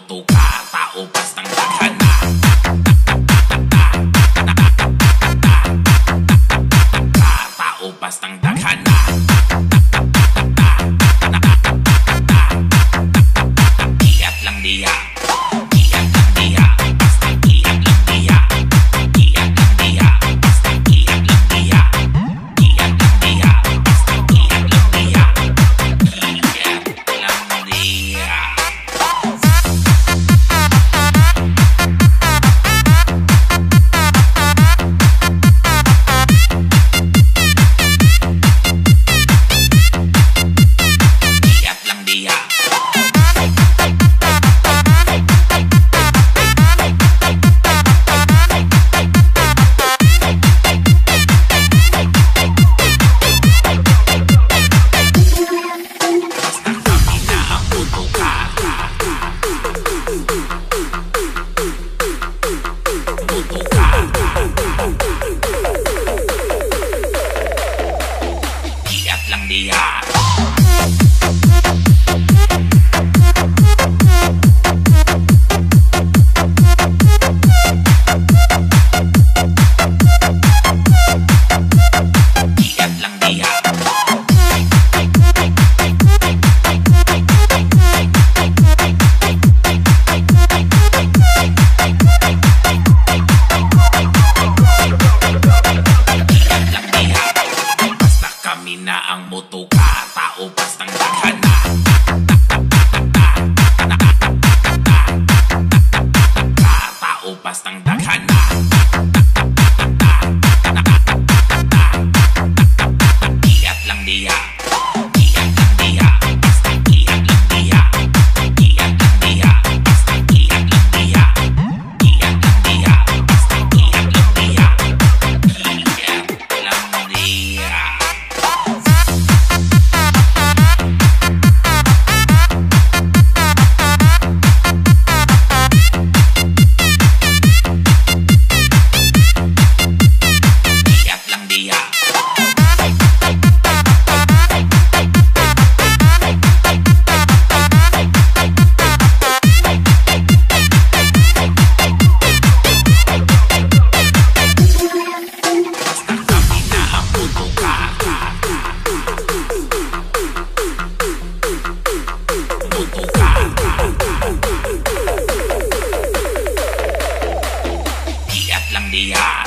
buto ka, tao bastang daghan na. Tao bastang daghan na. Iyat lang diya. Iyat lang diya. Bastang iyat lang diya. Iyat lang diya. Bastang iyat lang diya. Iyat lang diya. Bastang iyat lang diya. Iyat lang diya. Na ang moto ka, tao bastang daghan na. Tao bastang daghan na. Iyat lang diya. Iyat lang diya. Bastang iyat lang diya. Iyat lang diya. Bastang iyat lang diya. Iyat lang diya. Bastang iyat lang diya. Iyat lang diya. Iyat lang diya.